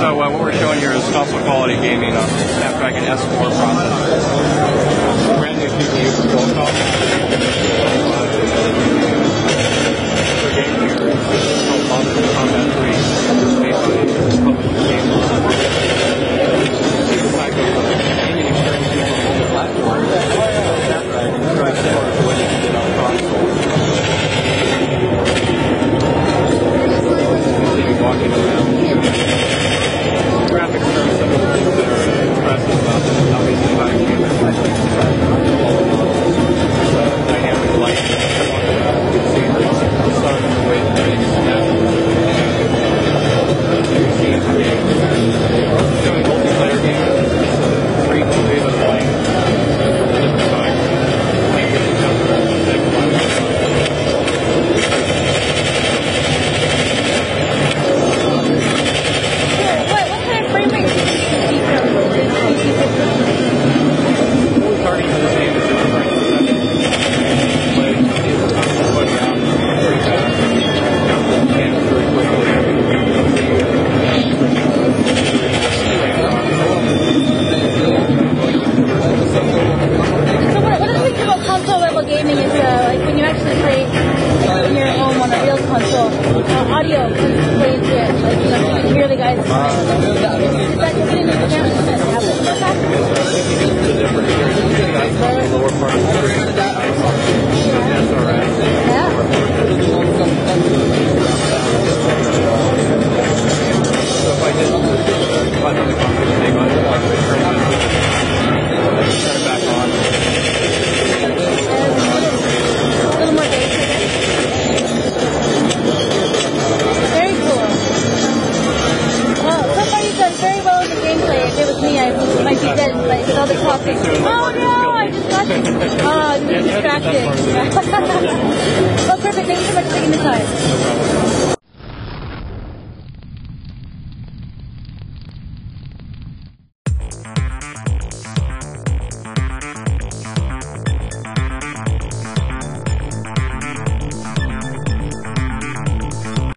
So what we're showing here is console quality gaming on the Snapdragon S4 processor. Brand new CPU for Qualcomm. For gaming here, it's called Monster Combat 3. It's based on a published game. The fact of gaming experience on mobile platforms, Snapdragon is very similar to what you can get on console. Continue walking around. Graphics are some of the things that are impressive about this. Obviously, by gamers, dynamic light. You can see the sun and the way the thing is happening. You can see the game doing multiplayer games. Free wave of light. Different times. Playing with each other at the same time. Gaming is like when you actually play in your home on a real console, audio comes to play into it. Like you can hear the guys playing. Is that something you can't happen about that? The lower part of the screen. Yeah. So if I did button on the console, they might turn it back on. Very cool. Well, so far you've done very well in the gameplay. If it was me, I might be dead like, with all the talking. Oh no, I just got you. Oh, I'm distracted. Well, perfect. Thanks so much for taking the time.